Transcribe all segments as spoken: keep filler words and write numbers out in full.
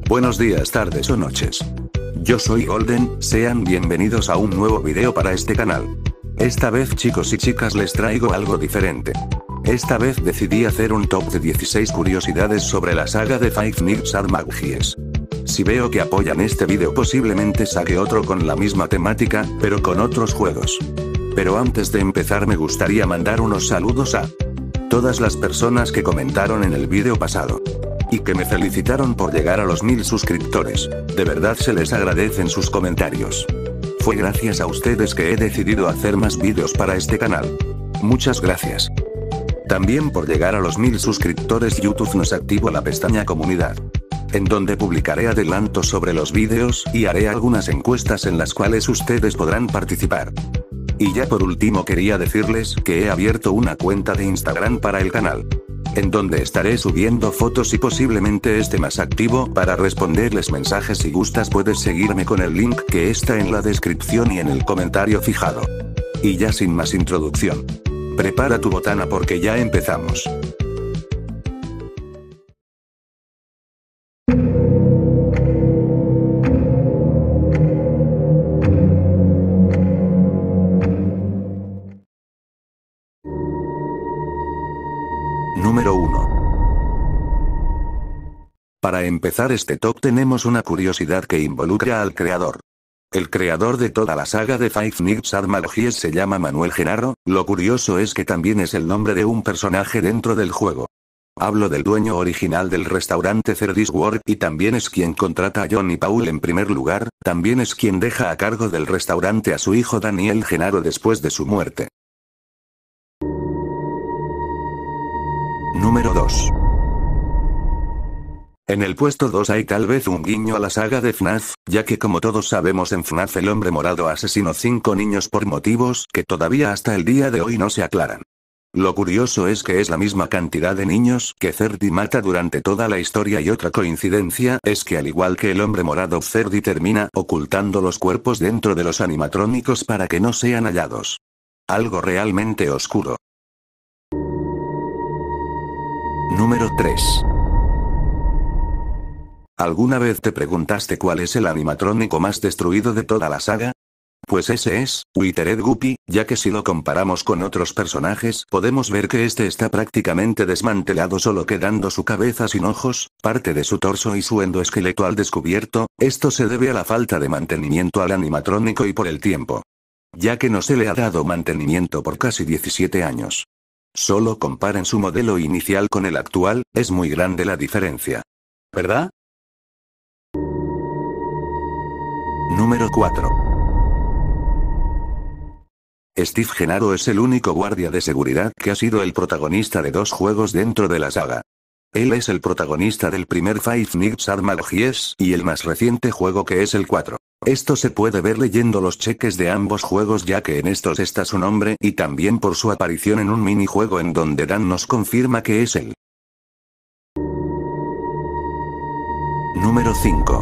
Buenos días, tardes o noches. Yo soy Golden, sean bienvenidos a un nuevo video para este canal. Esta vez, chicos y chicas, les traigo algo diferente. Esta vez decidí hacer un top de dieciséis curiosidades sobre la saga de Five Nights at Maggies. Si veo que apoyan este video, posiblemente saque otro con la misma temática, pero con otros juegos. Pero antes de empezar, me gustaría mandar unos saludos a todas las personas que comentaron en el video pasado y que me felicitaron por llegar a los mil suscriptores. De verdad se les agradecen sus comentarios. Fue gracias a ustedes que he decidido hacer más vídeos para este canal. Muchas gracias. También por llegar a los mil suscriptores, YouTube nos activó la pestaña Comunidad, en donde publicaré adelantos sobre los vídeos y haré algunas encuestas en las cuales ustedes podrán participar. Y ya por último, quería decirles que he abierto una cuenta de Instagram para el canal, en donde estaré subiendo fotos y posiblemente esté más activo para responderles mensajes. Si gustas, puedes seguirme con el link que está en la descripción y en el comentario fijado. Y ya sin más introducción, prepara tu botana porque ya empezamos. Número uno. Para empezar este top tenemos una curiosidad que involucra al creador. El creador de toda la saga de Five Nights at Maggies se llama Manuel Genaro. Lo curioso es que también es el nombre de un personaje dentro del juego. Hablo del dueño original del restaurante Cerdy's World, y también es quien contrata a John y Paul en primer lugar. También es quien deja a cargo del restaurante a su hijo Daniel Genaro después de su muerte. Número dos. En el puesto dos hay tal vez un guiño a la saga de F NAF, ya que como todos sabemos, en F NAF el hombre morado asesinó cinco niños por motivos que todavía hasta el día de hoy no se aclaran. Lo curioso es que es la misma cantidad de niños que Cerdy mata durante toda la historia, y otra coincidencia es que al igual que el hombre morado, Cerdy termina ocultando los cuerpos dentro de los animatrónicos para que no sean hallados. Algo realmente oscuro. Número tres. ¿Alguna vez te preguntaste cuál es el animatrónico más destruido de toda la saga? Pues ese es Withered Guppy, ya que si lo comparamos con otros personajes, podemos ver que este está prácticamente desmantelado, solo quedando su cabeza sin ojos, parte de su torso y su endoesqueleto al descubierto. Esto se debe a la falta de mantenimiento al animatrónico y por el tiempo, ya que no se le ha dado mantenimiento por casi diecisiete años. Solo comparen su modelo inicial con el actual, es muy grande la diferencia, ¿verdad? Número cuatro. Steve Genaro es el único guardia de seguridad que ha sido el protagonista de dos juegos dentro de la saga. Él es el protagonista del primer Five Nights at Maggies y el más reciente juego, que es el cuatro. Esto se puede ver leyendo los cheques de ambos juegos, ya que en estos está su nombre, y también por su aparición en un minijuego en donde Dan nos confirma que es él. Número cinco.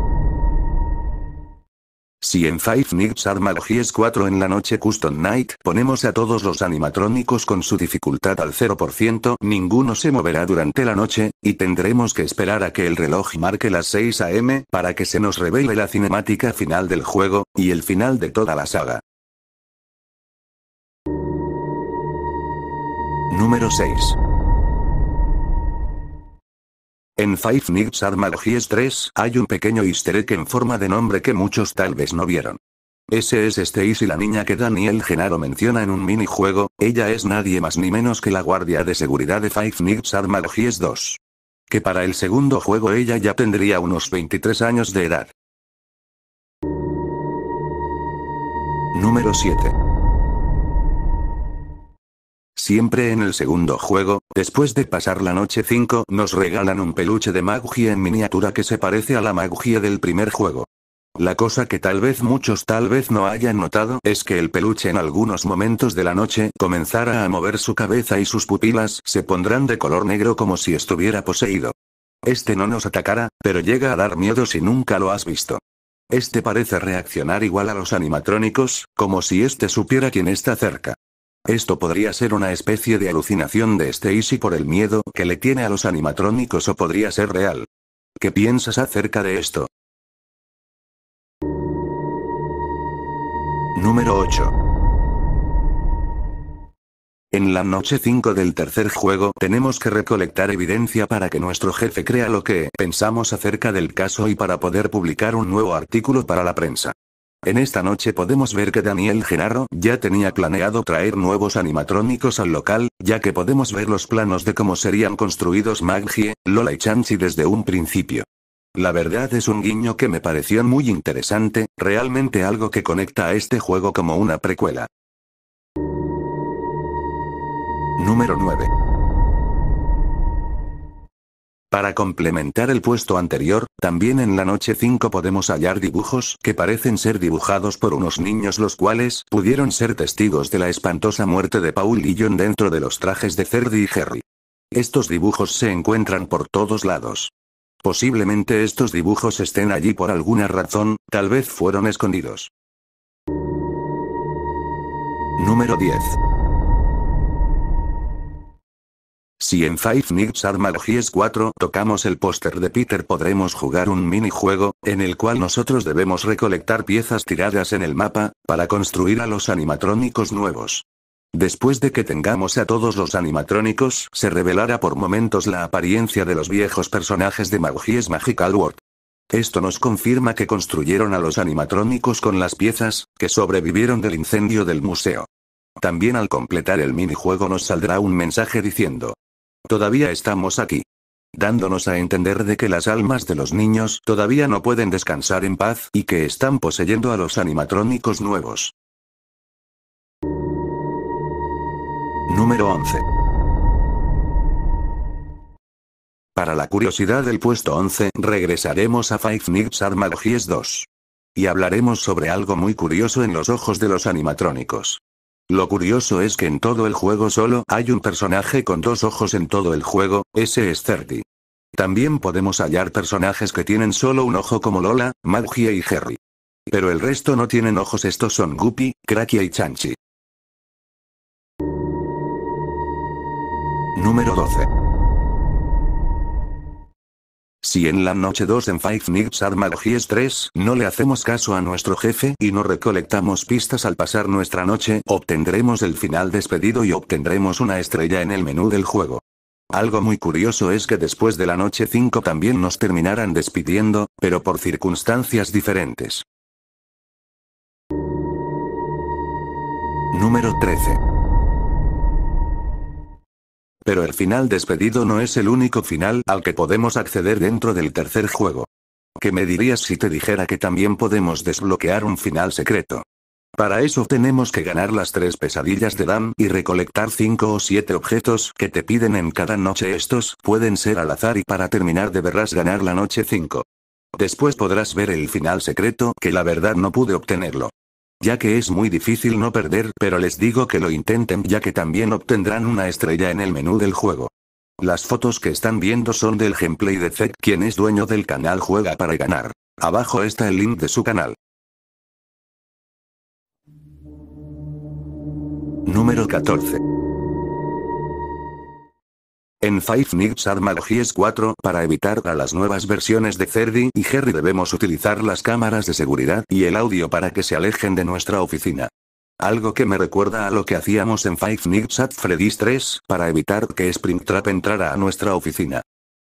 Si en Five Nights at Maggies cuatro en la noche Custom Night ponemos a todos los animatrónicos con su dificultad al cero por ciento, ninguno se moverá durante la noche, y tendremos que esperar a que el reloj marque las seis a eme para que se nos revele la cinemática final del juego, y el final de toda la saga. Número seis. En Five Nights at Maggies tres hay un pequeño easter egg en forma de nombre que muchos tal vez no vieron. Ese es Stacy, la niña que Daniel Genaro menciona en un minijuego. Ella es nadie más ni menos que la guardia de seguridad de Five Nights at Maggies dos. Que para el segundo juego ella ya tendría unos veintitrés años de edad. Número siete. Siempre en el segundo juego, después de pasar la noche cinco, nos regalan un peluche de Maggie en miniatura que se parece a la Maggie del primer juego. La cosa que tal vez muchos tal vez no hayan notado es que el peluche en algunos momentos de la noche comenzará a mover su cabeza y sus pupilas se pondrán de color negro como si estuviera poseído. Este no nos atacará, pero llega a dar miedo si nunca lo has visto. Este parece reaccionar igual a los animatrónicos, como si este supiera quién está cerca. Esto podría ser una especie de alucinación de Stacy por el miedo que le tiene a los animatrónicos, o podría ser real. ¿Qué piensas acerca de esto? Número ocho. En la noche cinco del tercer juego tenemos que recolectar evidencia para que nuestro jefe crea lo que pensamos acerca del caso y para poder publicar un nuevo artículo para la prensa. En esta noche podemos ver que Daniel Gennaro ya tenía planeado traer nuevos animatrónicos al local, ya que podemos ver los planos de cómo serían construidos Maggie, Lola y Chansey desde un principio. La verdad es un guiño que me pareció muy interesante, realmente algo que conecta a este juego como una precuela. Número nueve. Para complementar el puesto anterior, también en la noche cinco podemos hallar dibujos que parecen ser dibujados por unos niños los cuales pudieron ser testigos de la espantosa muerte de Paul y John dentro de los trajes de Ferdy y Harry. Estos dibujos se encuentran por todos lados. Posiblemente estos dibujos estén allí por alguna razón, tal vez fueron escondidos. Número diez. Si en Five Nights at Freddy's cuatro tocamos el póster de Peter podremos jugar un minijuego, en el cual nosotros debemos recolectar piezas tiradas en el mapa, para construir a los animatrónicos nuevos. Después de que tengamos a todos los animatrónicos, se revelará por momentos la apariencia de los viejos personajes de Maggie's Magical World. Esto nos confirma que construyeron a los animatrónicos con las piezas, que sobrevivieron del incendio del museo. También al completar el minijuego nos saldrá un mensaje diciendo: todavía estamos aquí. Dándonos a entender de que las almas de los niños todavía no pueden descansar en paz y que están poseyendo a los animatrónicos nuevos. Número once. Para la curiosidad del puesto once, regresaremos a Five Nights at Freddy's dos. Y hablaremos sobre algo muy curioso en los ojos de los animatrónicos. Lo curioso es que en todo el juego solo hay un personaje con dos ojos en todo el juego, ese es Ferdy. También podemos hallar personajes que tienen solo un ojo como Lola, Maggie y Harry. Pero el resto no tienen ojos, estos son Guppy, Cracky y Chansey. Número doce. Si en la noche dos en Five Nights at Freddy's tres no le hacemos caso a nuestro jefe y no recolectamos pistas al pasar nuestra noche, obtendremos el final despedido y obtendremos una estrella en el menú del juego. Algo muy curioso es que después de la noche cinco también nos terminarán despidiendo, pero por circunstancias diferentes. Número trece. Pero el final despedido no es el único final al que podemos acceder dentro del tercer juego. ¿Qué me dirías si te dijera que también podemos desbloquear un final secreto? Para eso tenemos que ganar las tres pesadillas de Dan y recolectar cinco o siete objetos que te piden en cada noche. Estos pueden ser al azar y para terminar deberás ganar la noche cinco. Después podrás ver el final secreto, que la verdad no pude obtenerlo. Ya que es muy difícil no perder, pero les digo que lo intenten ya que también obtendrán una estrella en el menú del juego. Las fotos que están viendo son del gameplay de Zed, quien es dueño del canal Juega para Ganar. Abajo está el link de su canal. Número catorce. En Five Nights at Freddy's cuatro, para evitar a las nuevas versiones de Ferdy y Harry debemos utilizar las cámaras de seguridad y el audio para que se alejen de nuestra oficina. Algo que me recuerda a lo que hacíamos en Five Nights at Freddy's tres, para evitar que Springtrap entrara a nuestra oficina.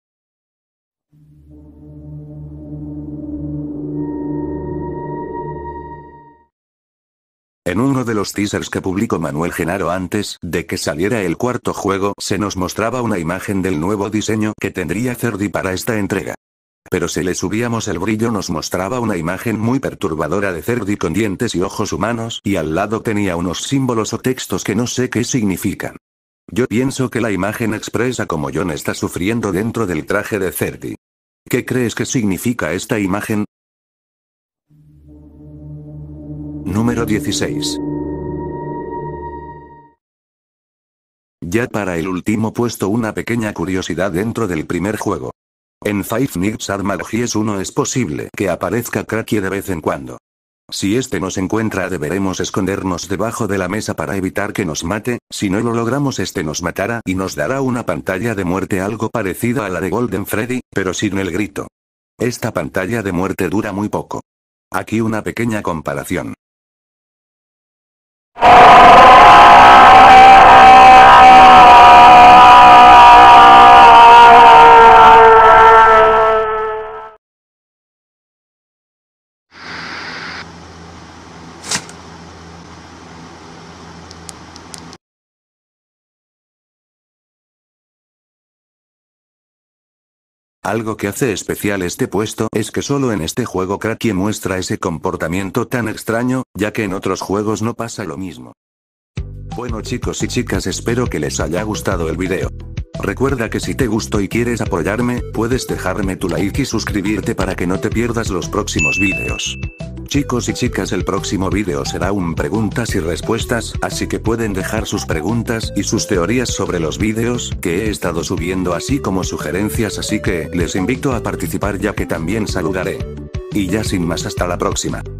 En uno de los teasers que publicó Manuel Gennaro antes de que saliera el cuarto juego, se nos mostraba una imagen del nuevo diseño que tendría Ferdy para esta entrega. Pero si le subíamos el brillo nos mostraba una imagen muy perturbadora de Ferdy con dientes y ojos humanos y al lado tenía unos símbolos o textos que no sé qué significan. Yo pienso que la imagen expresa cómo John está sufriendo dentro del traje de Ferdy. ¿Qué crees que significa esta imagen? Número dieciséis. Ya para el último puesto una pequeña curiosidad dentro del primer juego. En Five Nights at Freddy's uno es posible que aparezca Cracky de vez en cuando. Si este nos encuentra deberemos escondernos debajo de la mesa para evitar que nos mate, si no lo logramos este nos matará y nos dará una pantalla de muerte algo parecida a la de Golden Freddy, pero sin el grito. Esta pantalla de muerte dura muy poco. Aquí una pequeña comparación. Algo que hace especial este puesto es que solo en este juego Cracky muestra ese comportamiento tan extraño, ya que en otros juegos no pasa lo mismo. Bueno chicos y chicas, espero que les haya gustado el video. Recuerda que si te gustó y quieres apoyarme, puedes dejarme tu like y suscribirte para que no te pierdas los próximos videos. Chicos y chicas, el próximo video será un preguntas y respuestas, así que pueden dejar sus preguntas y sus teorías sobre los vídeos que he estado subiendo, así como sugerencias, así que les invito a participar, ya que también saludaré. Y ya sin más, hasta la próxima.